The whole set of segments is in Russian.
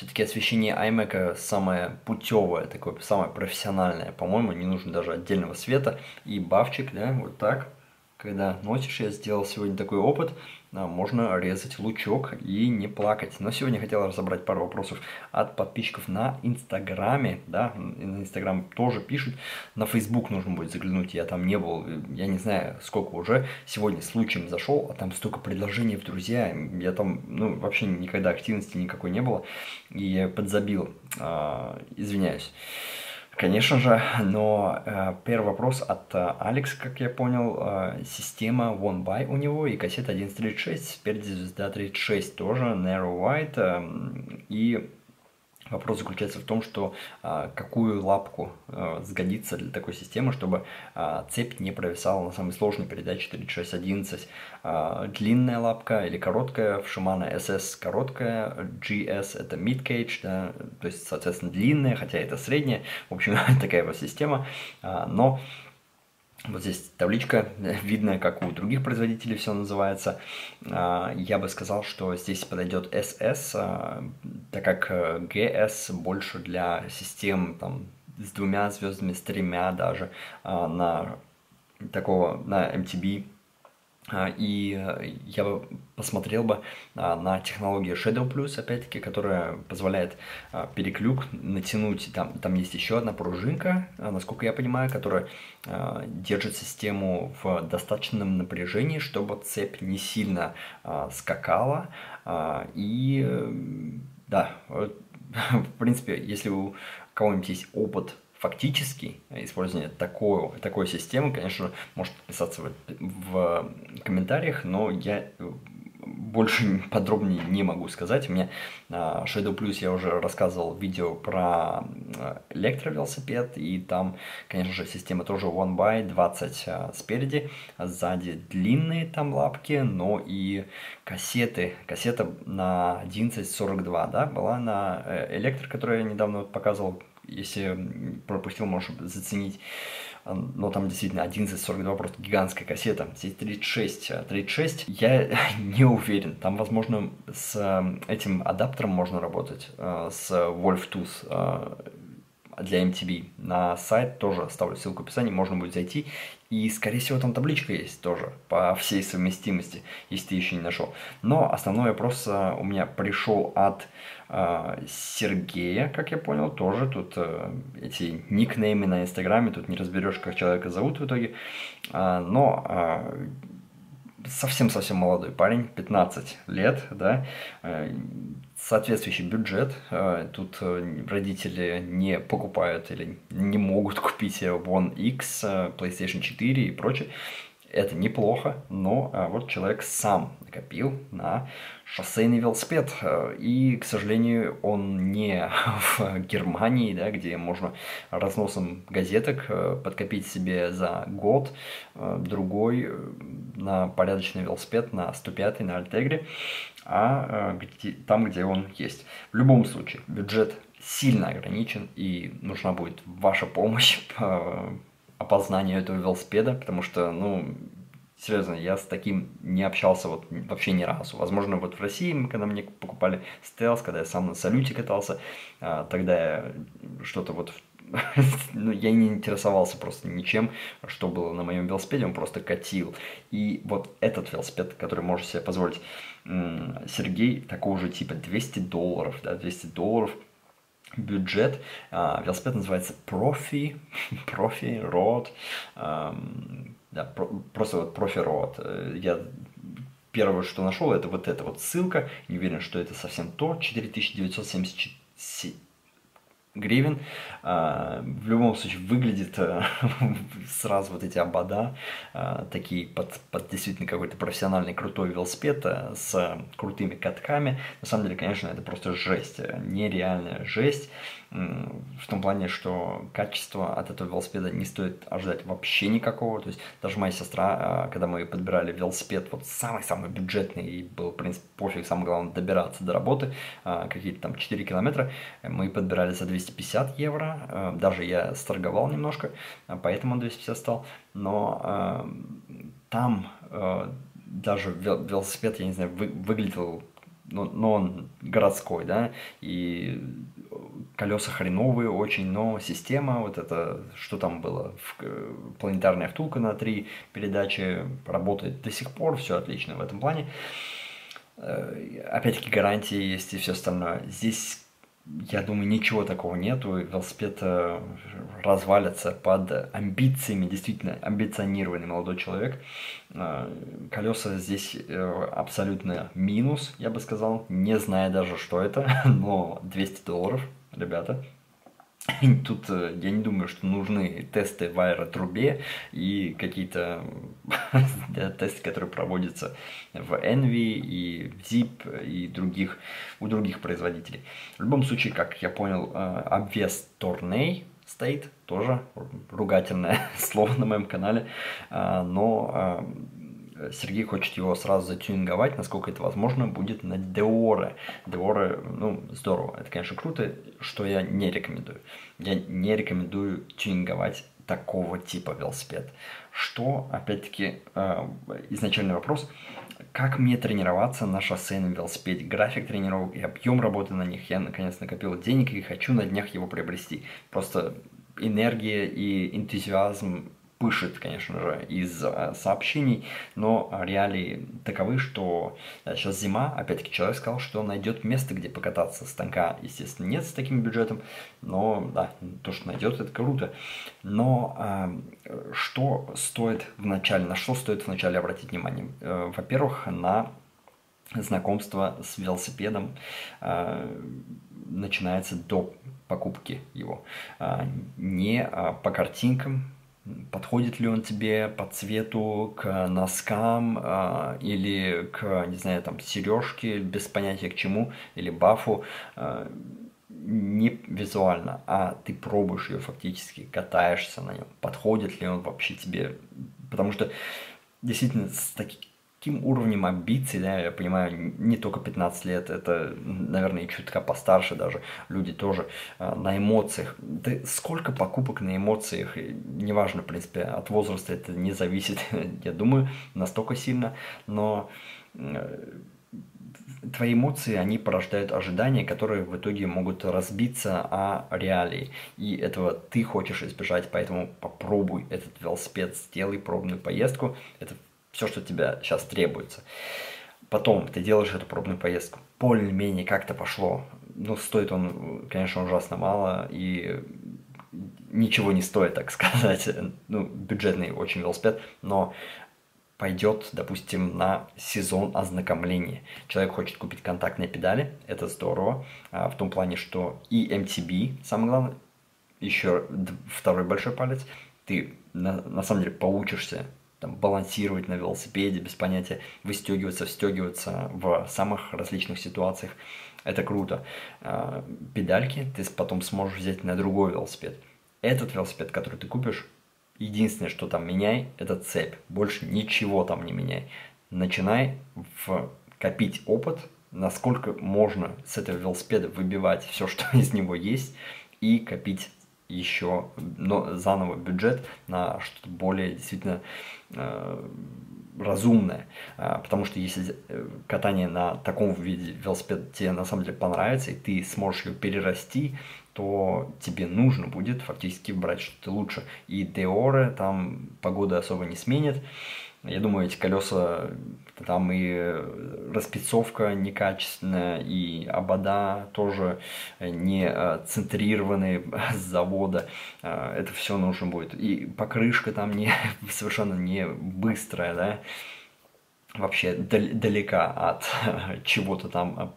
Все-таки освещение iMac самое путевое, такое самое профессиональное. По-моему, не нужно даже отдельного света. И бафчик, да, вот так. Когда носишь, я сделал сегодня такой опыт, можно резать лучок и не плакать. Но сегодня хотел разобрать пару вопросов от подписчиков на Инстаграме, да, и на Инстаграм тоже пишут, на Фейсбук нужно будет заглянуть, я там не был, я не знаю, сколько уже, сегодня случаем зашел, а там столько предложений в друзья, я там, ну, вообще никогда активности никакой не было, и я подзабил, извиняюсь. Конечно же, но первый вопрос от Алекса, как я понял, система One By у него и кассета 1136, спереди звезда 36 тоже, Narrow White, и вопрос заключается в том, что какую лапку сгодится для такой системы, чтобы цепь не провисала на самой сложной передаче 3611. Длинная лапка или короткая, в Shimano SS короткая, GS это mid-cage, да, то есть, соответственно, длинная, хотя это средняя. В общем, такая вот система, но вот здесь табличка, видно, как у других производителей все называется. Я бы сказал, что здесь подойдет SS, так как GS больше для систем там, с 2 звездами, с 3 даже, на MTB. И я бы посмотрел бы на технологию Shadow Plus, опять-таки, которая позволяет переклюк натянуть. Там есть еще одна пружинка, насколько я понимаю, которая держит систему в достаточном напряжении, чтобы цепь не сильно скакала. И да, в принципе, если у кого-нибудь есть опыт фактически использование такой системы, конечно, может подписаться в комментариях, но я больше подробнее не могу сказать. У меня Shadow Plus я уже рассказывал видео про электровелосипед, и там, конечно же, система тоже One By 20 спереди, сзади длинные там лапки, но и кассета на 1142, да, была на электро, которую я недавно показывал. Если пропустил, можешь заценить. Но там действительно 1142 просто гигантская кассета. Здесь 36. 36 я не уверен. Там, возможно, с этим адаптером можно работать. С Wolf Tooth для MTB. На сайт тоже оставлю ссылку в описании. Можно будет зайти. И, скорее всего, там табличка есть тоже по всей совместимости, если ты еще не нашел. Но основной вопрос у меня пришел от Сергея, как я понял, тоже. Тут эти никнеймы на Инстаграме, тут не разберешь, как человека зовут в итоге. Но совсем-совсем молодой парень, 15 лет, да, соответствующий бюджет. Тут родители не покупают или не могут купить One X, PlayStation 4 и прочее. Это неплохо, но вот человек сам накопил на шоссейный велосипед. И, к сожалению, он не в Германии, да, где можно разносом газеток подкопить себе за год другой на порядочный велосипед, на 105-й, на Альтегре, там, где он есть. В любом случае, бюджет сильно ограничен, и нужна будет ваша помощь по опознанию этого велосипеда, потому что, ну, серьезно, я с таким не общался вот вообще ни разу. Возможно, вот в России, когда мне покупали стелс, когда я сам на салюте катался, тогда я что-то вот ну, я не интересовался просто ничем, что было на моем велосипеде, он просто катил. И вот этот велосипед, который может себе позволить Сергей, такого же типа $200, да, $200 бюджет. Велосипед называется Profi Road. Да, просто вот Profi Road. Я первое, что нашел, это вот ссылка. Не уверен, что это совсем то. 4970 гривен. В любом случае выглядит сразу вот эти обода, такие под действительно какой-то профессиональный крутой велосипед с крутыми катками. На самом деле, конечно, это просто жесть, нереальная жесть. В том плане, что качество от этого велосипеда не стоит ожидать вообще никакого. То есть даже моя сестра, когда мы подбирали велосипед, вот самый-самый бюджетный, и был, в принципе, пофиг, самое главное добираться до работы, какие-то там 4 километра, мы подбирали за 250 евро. Даже я сторговал немножко, поэтому он 250 стал. Но там даже велосипед, я не знаю, выглядел но он городской, да, и колеса хреновые очень, но система, вот это, что там было, планетарная втулка на 3 передачи работает до сих пор, все отлично в этом плане. Опять-таки гарантии есть и все остальное. Здесь, я думаю, ничего такого нету. Велосипед развалится под амбициями, действительно амбиционированный молодой человек. Колеса здесь абсолютно минус, я бы сказал, не зная даже, что это, но $200, ребята. Тут я не думаю, что нужны тесты в аэротрубе и какие-то тесты, которые проводятся в Envy и в Zip и у других производителей. В любом случае, как я понял, обвес Tournai стоит, тоже ругательное слово на моем канале, но Сергей хочет его сразу затюнинговать, насколько это возможно, будет на Deore. Deore, ну, здорово, это, конечно, круто, что я не рекомендую. Я не рекомендую тюнинговать такого типа велосипед. Что, опять-таки, изначальный вопрос, как мне тренироваться на шоссейном велосипеде, график тренировок и объем работы на них. Я, наконец, накопил денег и хочу на днях его приобрести. Просто энергия и энтузиазм пышет, конечно же, из сообщений, но реалии таковы, что сейчас зима, опять-таки человек сказал, что найдет место, где покататься. Станка, естественно, нет с таким бюджетом, но да, то, что найдет, это круто. Но что стоит вначале, на что стоит вначале обратить внимание? Во-первых, на знакомство с велосипедом начинается до покупки его. Не по картинкам, подходит ли он тебе по цвету, к носкам или к, не знаю, там, сережке, без понятия к чему, или бафу, не визуально, а ты пробуешь ее фактически, катаешься на нем, подходит ли он вообще тебе, потому что действительно с таким уровнем амбиций, да, я понимаю, не только 15 лет, это, наверное, и чутка постарше даже, люди тоже на эмоциях. Да сколько покупок на эмоциях, неважно, в принципе, от возраста это не зависит, я думаю, настолько сильно, но твои эмоции, они порождают ожидания, которые в итоге могут разбиться о реалии. И этого ты хочешь избежать, поэтому попробуй этот велосипед, сделай пробную поездку. Это все, что тебя сейчас требуется. Потом ты делаешь эту пробную поездку. Более-менее как-то пошло. Ну, стоит он, конечно, ужасно мало. И ничего не стоит, так сказать. Ну, бюджетный очень велосипед. Но пойдет, допустим, на сезон ознакомления. Человек хочет купить контактные педали. Это здорово. В том плане, что и MTB, самое главное, еще второй большой палец. Ты на самом деле поучишься там, балансировать на велосипеде, без понятия, выстегиваться, встегиваться в самых различных ситуациях. Это круто. Педальки ты потом сможешь взять на другой велосипед. Этот велосипед, который ты купишь, единственное, что там меняй, это цепь. Больше ничего там не меняй. Начинай копить опыт, насколько можно с этого велосипеда выбивать все, что из него есть, и копить еще заново бюджет на что-то более действительно разумное. Потому что если катание на таком виде велосипеда тебе на самом деле понравится, и ты сможешь ее перерасти, то тебе нужно будет фактически брать что-то лучше. И Deore там погода особо не сменит. Я думаю, эти колеса, там и распицовка некачественная, и обода тоже не центрированные с завода. Это все нужно будет. И покрышка там совершенно не быстрая, да, вообще далека от чего-то там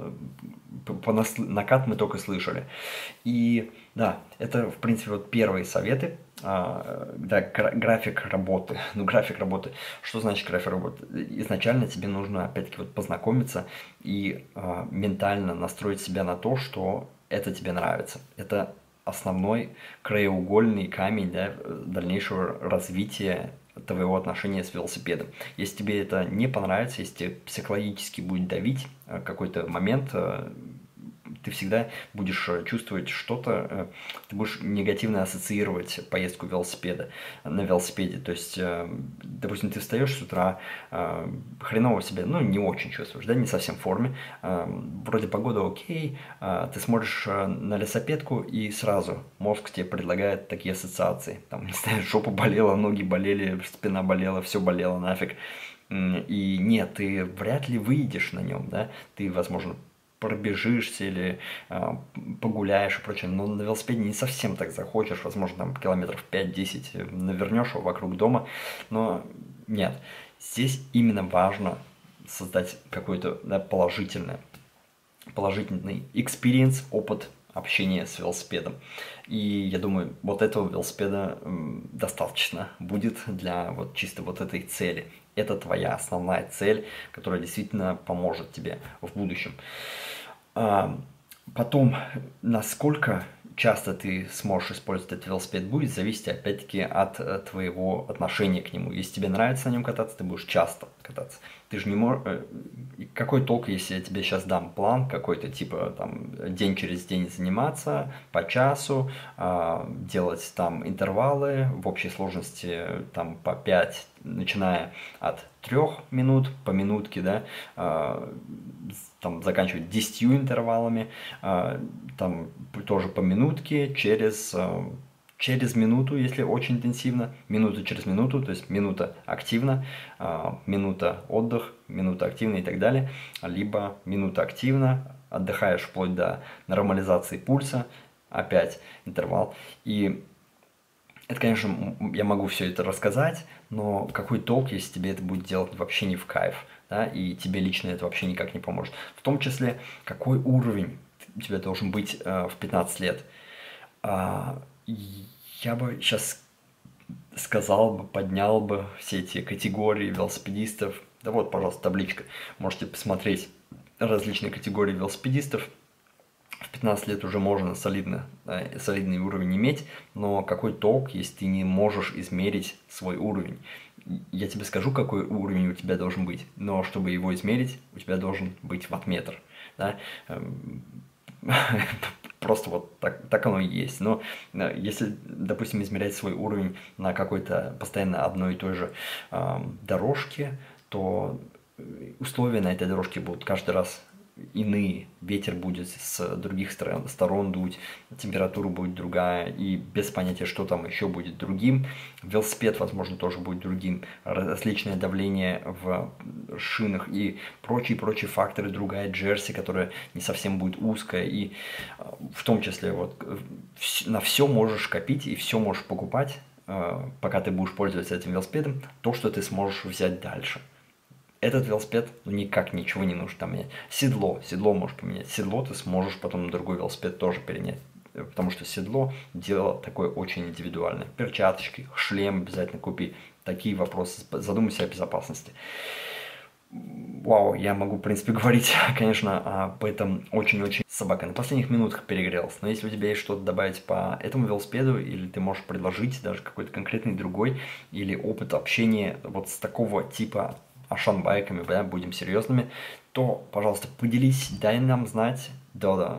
накат мы только слышали. И да, это, в принципе, вот первые советы. Да, график работы. Ну, график работы. Что значит график работы? Изначально тебе нужно, опять-таки, вот познакомиться и ментально настроить себя на то, что это тебе нравится. Это основной краеугольный камень, да, дальнейшего развития твоего отношения с велосипедом. Если тебе это не понравится, если тебе психологически будет давить какой-то момент, ты всегда будешь чувствовать что-то, ты будешь негативно ассоциировать поездку на велосипеде. То есть, допустим, ты встаешь с утра, хреново себя, ну, не очень чувствуешь, да, не совсем в форме, вроде погода окей, ты смотришь на лесопедку, и сразу мозг тебе предлагает такие ассоциации. Там, не знаю, жопа болела, ноги болели, спина болела, все болело нафиг. И нет, ты вряд ли выйдешь на нем, да, ты, возможно, пробежишься или погуляешь и прочее, но на велосипеде не совсем так захочешь, возможно, там километров 5-10 навернешь вокруг дома, но нет, здесь именно важно создать какой-то, да, положительный experience, опыт общения с велосипедом. И я думаю, вот этого велосипеда достаточно будет для вот чисто вот этой цели. Это твоя основная цель, которая действительно поможет тебе в будущем. Потом, насколько часто ты сможешь использовать этот велосипед, будет зависеть опять-таки от твоего отношения к нему. Если тебе нравится на нем кататься, ты будешь часто кататься. Ты же не можешь... Какой толк, если я тебе сейчас дам план какой-то, типа там день через день заниматься по часу, делать там интервалы в общей сложности там по 5, начиная от 3 минут по минутке, да, там заканчивать 10 интервалами, там тоже по минутке, через минуту, если очень интенсивно, минуту через минуту, то есть минута активно, минута отдых, минута активно и так далее, либо минута активно, отдыхаешь вплоть до нормализации пульса, опять интервал. И это, конечно, я могу все это рассказать, но какой толк, если тебе это будет делать вообще не в кайф, да, и тебе лично это вообще никак не поможет. В том числе, какой уровень у тебя должен быть в 15 лет. Я бы сейчас сказал бы, поднял бы все эти категории велосипедистов. Да вот, пожалуйста, табличка. Можете посмотреть различные категории велосипедистов. В 15 лет уже можно солидный уровень иметь, но какой толк, если ты не можешь измерить свой уровень? Я тебе скажу, какой уровень у тебя должен быть, но чтобы его измерить, у тебя должен быть ваттметр. Да? Просто вот так оно и есть. Но если, допустим, измерять свой уровень на какой-то постоянно одной и той же дорожке, то условия на этой дорожке будут каждый раз иные. Ветер будет с других сторон дуть, температура будет другая, и без понятия, что там еще будет другим. Велосипед, возможно, тоже будет другим. Различное давление в шинах и прочие факторы. Другая джерси, которая не совсем будет узкая. И в том числе вот на все можешь копить и все можешь покупать, пока ты будешь пользоваться этим велосипедом, то, что ты сможешь взять дальше. Этот велосипед, ну, никак ничего не нужно там менять. Седло можешь поменять. Седло ты сможешь потом на другой велосипед тоже перенять. Потому что седло – дело такое очень индивидуальное. Перчаточки, шлем обязательно купи. Такие вопросы. Задумайся о безопасности. Вау, я могу, в принципе, говорить, конечно, об этом очень-очень. Собака на последних минутах перегрелась. Но если у тебя есть что-то добавить по этому велосипеду, или ты можешь предложить даже какой-то конкретный другой, или опыт общения вот с такого типа ашан-байками, да, будем серьезными, то, пожалуйста, поделись, дай нам знать. Да-да,